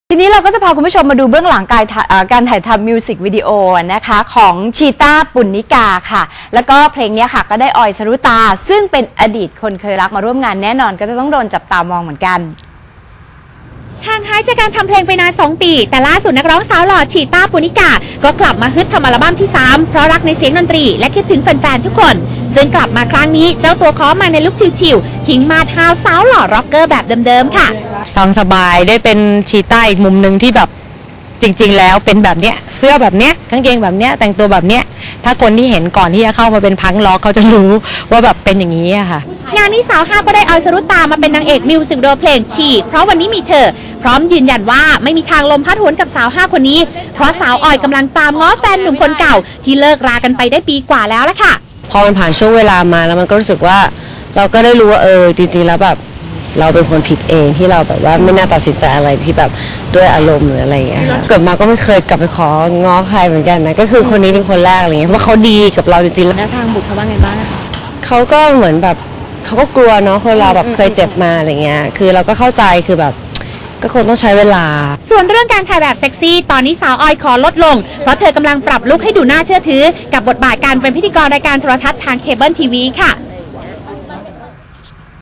ทีนี้เราก็จะพาคุณผู้ชมมาดูเบื้องหลังการถ่ายทำมิวสิกวิดีโอนะคะของชีต้าปุณณิกาค่ะแล้วก็เพลงนี้ค่ะก็ได้ออยสรุตาซึ่งเป็นอดีตคนเคยรักมาร่วมงานแน่นอนก็จะต้องโดนจับตามองเหมือนกันห่างหายจากการทำเพลงไปนาน2 ปีแต่ล่าสุดนักร้องสาวหล่อชีต้าปุณณิกาก็กลับมาฮึดทำอัลบั้มที่3เพราะรักในเสียงดนตรีและคิดถึงแฟนๆทุกคนซึ่งกลับมาครั้งนี้เจ้าตัวขอมาในลุคชิลๆทิ้งมาท้าวสาวหล่อร็อกเกอร์แบบเดิมๆค่ะซองสบายได้เป็นชีต้าอีกมุมหนึ่งที่แบบจริงๆแล้วเป็นแบบเนี้ยเสื้อแบบเนี้ยกางเกงแบบเนี้ยแต่งตัวแบบเนี้ยถ้าคนที่เห็นก่อนที่จะเข้ามาเป็นพังล็อกเขาจะรู้ว่าแบบเป็นอย่างนี้อะค่ะงานนี้สาวห้าก็ได้เอาสรุตามาเป็นนางเอกมิวสิกวิดีโอเพลงฉีกเพราะวันนี้มีเธอพร้อมยืนยันว่าไม่มีทางลมพัดหวนกับสาว5คนนี้เพราะสาวออยกำลังตามง้อแฟนหนุ่มคนเก่าที่เลิกรากันไปได้ปีกว่าแล้วล่ะค่ะพอมันผ่านช่วงเวลามาแล้วมันก็รู้สึกว่าเราก็ได้รู้ว่าจริงๆแล้วแบบเราเป็นคนผิดเองที่เราแบบว่าไม่น่าตัดสินใจอะไรที่แบบด้วยอารมณ์หรืออะไรอย่างเงี้ยเกิดมาก็ไม่เคยกลับไปของ้อใครเหมือนกันนะก็คือคนนี้เป็นคนแรกอะไรเงี้ยเพราะเขาดีกับเราจริงๆแล้วทางบุตรเขาว่าไงบ้างเขาก็เหมือนแบบเขาก็กลัวเนาะคนเราแบบเคยเจ็บมาอะไรเงี้ยคือเราก็เข้าใจคือแบบก็คงต้องใช้เวลาส่วนเรื่องการถ่ายแบบเซ็กซี่ตอนนี้สาวออยขอลดลงเพราะเธอกำลังปรับลุคให้ดูน่าเชื่อถือกับบทบาทการเป็นพิธีกรรายการโทรทัศน์ทางเคเบิลทีวีค่ะ